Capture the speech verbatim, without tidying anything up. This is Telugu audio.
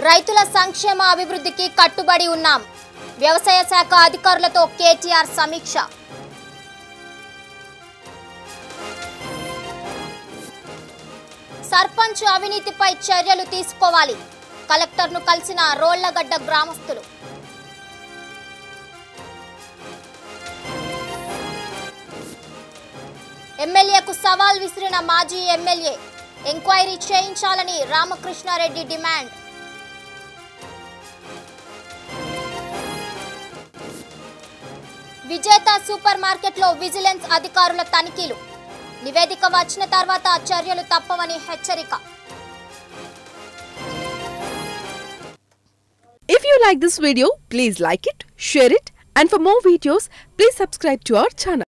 రైతుల సంక్షేమ అభివృద్ధికి కట్టుబడి ఉన్నాం. వ్యవసాయ శాఖ అధికారులతో కేటీఆర్ సమీక్ష. సర్పంచ్ అవినీతిపై చర్యలు తీసుకోవాలి. కలెక్టర్ను కలిసిన రోళ్లగడ్డ గ్రామస్తులు. ఎమ్మెల్యేకు సవాల్ విసిరిన మాజీ ఎమ్మెల్యే. ఎంక్వైరీ చేయించాలని రామకృష్ణారెడ్డి డిమాండ్. విజేత సూపర్ మార్కెట్లో విజిలెన్స్ అధికారుల తనిఖీలు. నివేదిక వచ్చిన తర్వాత చర్యలు తప్పవని హెచ్చరిక. If you like this video, please like it, share it, and for more videos, please subscribe to our channel.